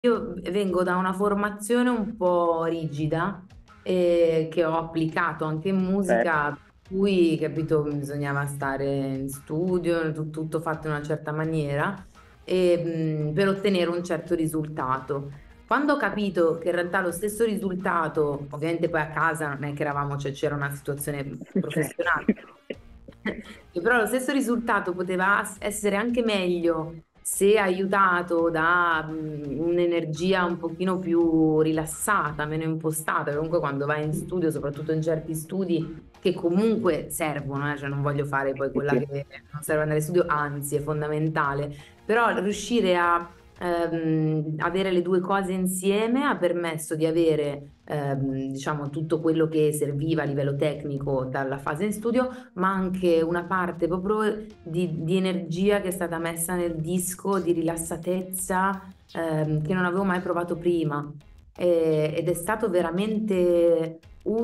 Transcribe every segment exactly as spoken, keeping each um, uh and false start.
Io vengo da una formazione un po' rigida eh, che ho applicato anche in Beh, musica, per cui, capito, bisognava stare in studio, tu- tutto fatto in una certa maniera e, mh, per ottenere un certo risultato. Quando ho capito che in realtà lo stesso risultato, ovviamente poi a casa non è che eravamo, cioè c'era una situazione certo. professionale, che però lo stesso risultato poteva as- essere anche meglio se aiutato da mh, un'energia un pochino più rilassata, meno impostata. Comunque quando vai in studio, soprattutto in certi studi che comunque servono, eh, cioè non voglio fare poi Sì, quella sì. che non serve andare in studio, anzi è fondamentale, però riuscire a ehm, avere le due cose insieme ha permesso di avere ehm, diciamo tutto quello che serviva a livello tecnico dalla fase in studio, ma anche una parte proprio di, di energia che è stata messa nel disco, di rilassatezza ehm, che non avevo mai provato prima. E- ed è stato veramente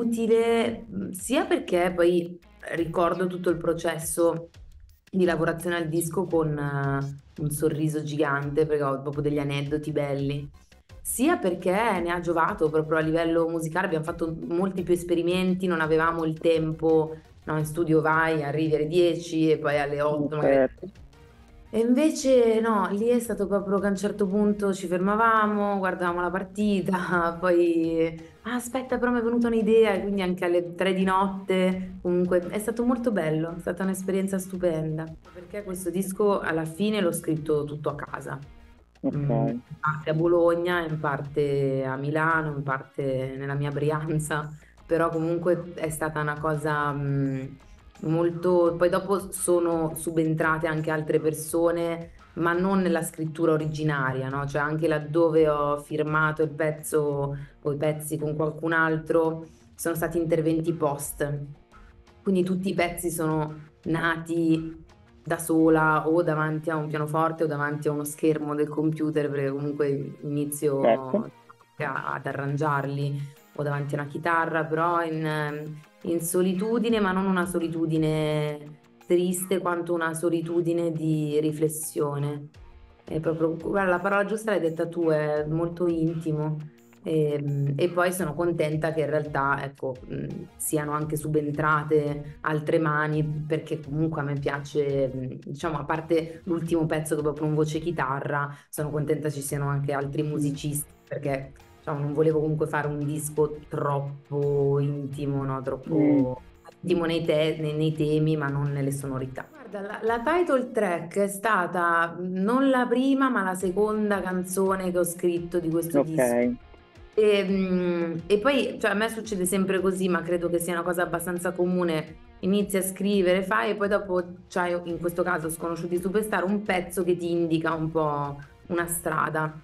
utile, mh, sia perché poi ricordo tutto il processo di lavorazione al disco con eh, un sorriso gigante, perché ho proprio degli aneddoti belli. Sia perché ne ha giovato proprio a livello musicale, abbiamo fatto molti più esperimenti, non avevamo il tempo, no, in studio vai, arrivi alle dieci e poi alle Mm, otto magari. certo. E invece no, lì è stato proprio che a un certo punto ci fermavamo, guardavamo la partita, poi ah, aspetta, però mi è venuta un'idea e quindi anche alle tre di notte, comunque è stato molto bello, è stata un'esperienza stupenda, perché questo disco alla fine l'ho scritto tutto a casa. Ok. Mm, in parte a Bologna, in parte a Milano, in parte nella mia Brianza, però comunque è stata una cosa mm, molto... Poi dopo sono subentrate anche altre persone, ma non nella scrittura originaria, no? Cioè anche laddove ho firmato il pezzo o i pezzi con qualcun altro, sono stati interventi post. Quindi tutti i pezzi sono nati da sola o davanti a un pianoforte o davanti a uno schermo del computer, perché comunque inizio Certo. a- ad arrangiarli o davanti a una chitarra, però in, in solitudine, ma non una solitudine triste quanto una solitudine di riflessione. È proprio, guarda, la parola giusta l'hai detta tu, è molto intimo. E, e poi sono contenta che in realtà, ecco, mh, siano anche subentrate altre mani, perché comunque a me piace, mh, diciamo, a parte l'ultimo pezzo che è proprio un voce chitarra, sono contenta ci siano anche altri Mm, musicisti, perché diciamo, non volevo comunque fare un disco troppo intimo, no? mm, Troppo intimo nei, te- nei- nei temi, ma non nelle sonorità. Guarda, la, la title track è stata non la prima, ma la seconda canzone che ho scritto di questo ok. disco. E, mm, e poi, cioè, a me succede sempre così, ma credo che sia una cosa abbastanza comune. Inizi a scrivere, fai e poi dopo c'hai, in questo caso, Sconosciuti Superstar, un pezzo che ti indica un po' una strada.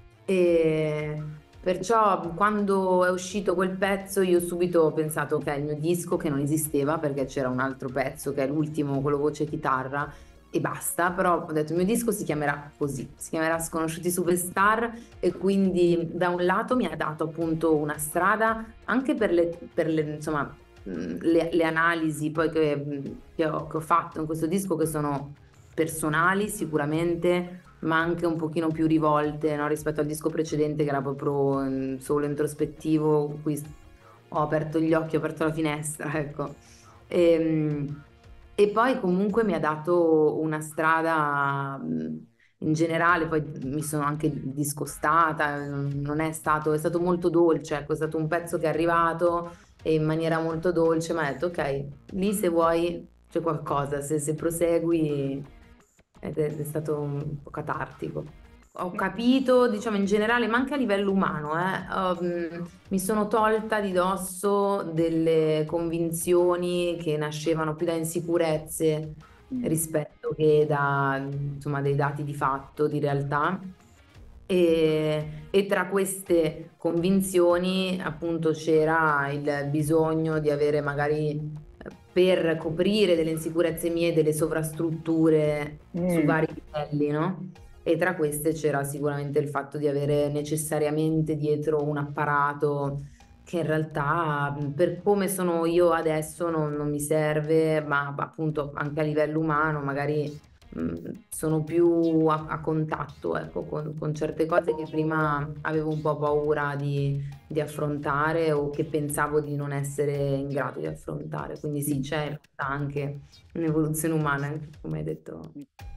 E perciò quando è uscito quel pezzo io subito ho pensato, ok, il mio disco che non esisteva perché c'era un altro pezzo che è l'ultimo, quello voce chitarra e basta, però ho detto il mio disco si chiamerà così, si chiamerà Sconosciuti Superstar e quindi da un lato mi ha dato appunto una strada anche per le, per le, insomma, mh, le, le analisi poi che, mh, che ho, che ho fatto in questo disco che sono personali sicuramente ma anche un pochino più rivolte, no, rispetto al disco precedente che era proprio mm, solo introspettivo, qui ho aperto gli occhi, ho aperto la finestra, ecco. Ehm, E, poi comunque mi ha dato una strada mm, in generale, poi mi sono anche discostata, non non è stato, è stato molto dolce, ecco, è stato un pezzo che è arrivato e in maniera molto dolce, ma ha detto ok, lì se vuoi c'è qualcosa, se, se prosegui ed è, è stato un po' catartico. Ho capito, diciamo in generale, ma anche a livello umano, eh, ho, mh, mi sono tolta di dosso delle convinzioni che nascevano più da insicurezze Mm, rispetto che da, insomma, dei dati di fatto, di realtà. E, e tra queste convinzioni, appunto, c'era il bisogno di avere magari eh, per coprire delle insicurezze mie, delle sovrastrutture su mm, vari livelli, no? E tra queste c'era sicuramente il fatto di avere necessariamente dietro un apparato che in realtà mh, per come sono io adesso non, non mi serve, ma appunto anche a livello umano magari mh, sono più a, a contatto, ecco, con, con certe cose che prima avevo un po' paura di, di affrontare o che pensavo di non essere in grado di affrontare. Quindi sì, c'è in realtà anche un'evoluzione umana, come hai detto.